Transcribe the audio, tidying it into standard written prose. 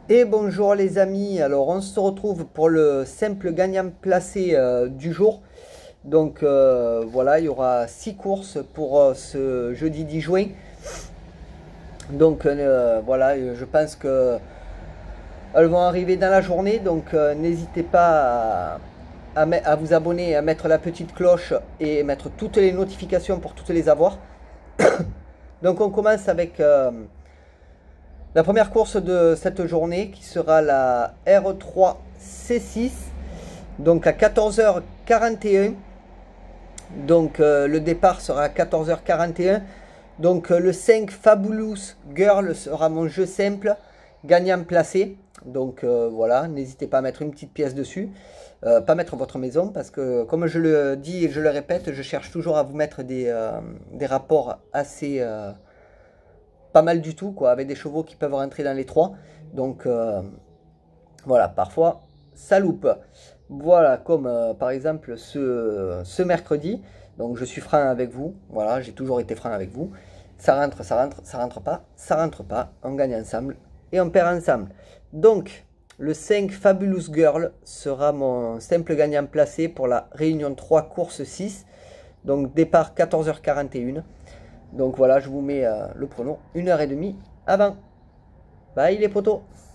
Et bonjour les amis, alors on se retrouve pour le simple gagnant placé du jour. Donc voilà, il y aura 6 courses pour ce jeudi 10 juin. Donc voilà, je pense que elles vont arriver dans la journée. Donc n'hésitez pas à vous abonner, à mettre la petite cloche et mettre toutes les notifications pour toutes les avoir. Donc on commence avec la première course de cette journée qui sera la R3 C6, donc à 14h41. Donc le départ sera à 14h41. Donc le 5 Fabulous Girl sera mon jeu simple, gagnant placé. Donc voilà, n'hésitez pas à mettre une petite pièce dessus. Pas mettre votre maison parce que comme je le dis et je le répète, je cherche toujours à vous mettre des rapports assez pas mal du tout, quoi, avec des chevaux qui peuvent rentrer dans les 3. Donc voilà, parfois ça loupe. Voilà, comme par exemple ce mercredi. Donc je suis franc avec vous. Voilà, j'ai toujours été franc avec vous. Ça rentre, ça rentre, ça rentre pas, ça rentre pas. On gagne ensemble et on perd ensemble. Donc le 5 Fabulous Girl sera mon simple gagnant placé pour la réunion 3 course 6. Donc départ 14h41. Donc voilà, je vous mets le pronom 1h30 avant. Bye les potos.